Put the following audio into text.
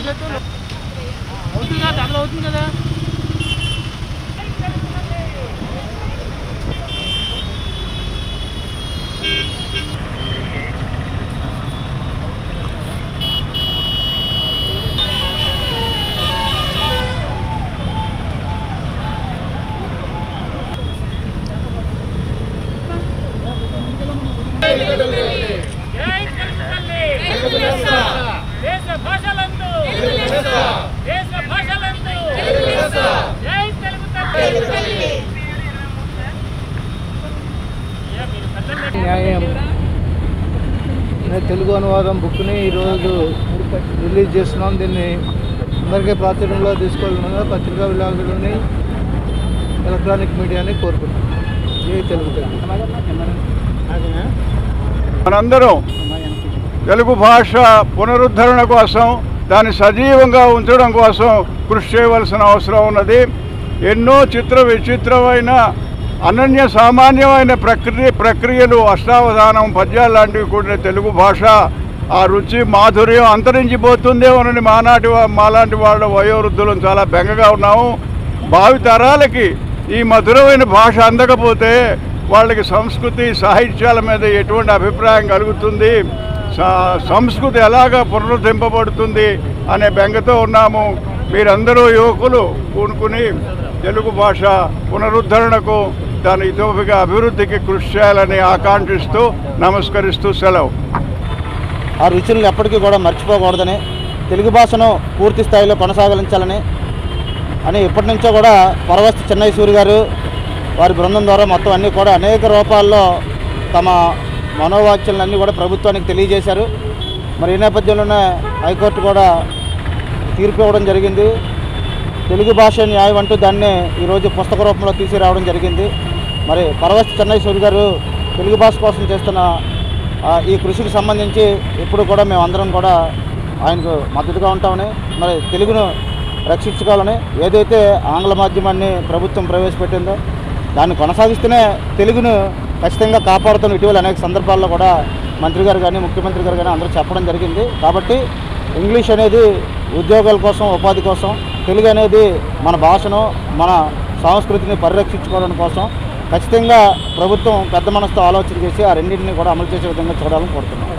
అవుతుంది కదా న్యాయం తెలుగు అనువాదం బుక్ని ఈరోజు రిలీజ్ చేస్తున్నాం. దీన్ని అందరికీ ప్రాచుర్యంలో తీసుకోవాలన్నా పత్రికా విలేకరులని ఎలక్ట్రానిక్ మీడియాని కోరుకుంటున్నాం. ఏ తెలుగు మనందరం తెలుగు భాష పునరుద్ధరణ కోసం దాన్ని సజీవంగా ఉంచడం కోసం కృషి చేయవలసిన అవసరం ఉన్నది. ఎన్నో విచిత్రమైన అనన్య సామాన్యమైన ప్రక్రియలు అష్టావధానం పద్యాలు లాంటివి కూడా తెలుగు భాష ఆ రుచి మాధుర్యం అంతరించిపోతుందేమోనని మాలాంటి వాళ్ళ వయోవృద్ధులను చాలా బెంగగా ఉన్నాము. భావితరాలకి ఈ మధురమైన భాష అందకపోతే వాళ్ళకి సంస్కృతి సాహిత్యాల మీద ఎటువంటి అభిప్రాయం కలుగుతుంది, సంస్కృతి ఎలాగా పునరుద్ధరింపబడుతుంది అనే బెంగతో ఉన్నాము. మీరందరూ యువకులు పూనుకుని తెలుగు భాష పునరుద్ధరణకు దాని ఇతోపిక అభివృద్ధికి కృషి చేయాలని ఆకాంక్షిస్తూ నమస్కరిస్తూ సెలవు. ఆ రుచులను ఎప్పటికీ కూడా మర్చిపోకూడదని, తెలుగు భాషను పూర్తి స్థాయిలో కొనసాగించాలని ఇప్పటి నుంచో కూడా పరవస్తు చెన్నై సూరి గారు వారి బృందం ద్వారా మొత్తం అన్నీ కూడా అనేక రూపాల్లో తమ మనోవాక్యాలన్నీ కూడా ప్రభుత్వానికి తెలియజేశారు. మరి ఈ నేపథ్యంలోనే హైకోర్టు కూడా తీర్పు ఇవ్వడం జరిగింది. తెలుగు భాష న్యాయం అంటూ దాన్ని ఈరోజు పుస్తక రూపంలో తీసుకురావడం జరిగింది. మరి పరవస్తు చెన్నై సూరి గారు తెలుగు భాష కోసం చేస్తున్న ఈ కృషికి సంబంధించి ఇప్పుడు కూడా మేమందరం కూడా ఆయనకు మద్దతుగా ఉంటామని, మరి తెలుగును రక్షించుకోవాలని, ఏదైతే ఆంగ్ల మాధ్యమాన్ని ప్రభుత్వం ప్రవేశపెట్టిందో దాన్ని కొనసాగిస్తూనే తెలుగును ఖచ్చితంగా కాపాడుతున్న ఇటీవల అనేక సందర్భాల్లో కూడా మంత్రి గారు కానీ ముఖ్యమంత్రి గారు కానీ అందరూ చెప్పడం జరిగింది. కాబట్టి ఇంగ్లీష్ అనేది ఉద్యోగాల కోసం, ఉపాధి కోసం, తెలుగు అనేది మన భాషను, మన సంస్కృతిని పరిరక్షించుకోవడం కోసం ఖచ్చితంగా ప్రభుత్వం పెద్ద మనసుతో ఆలోచన చేసి ఆ రెండింటిని కూడా అమలు చేసే విధంగా చూడాలని కోరుతున్నాం.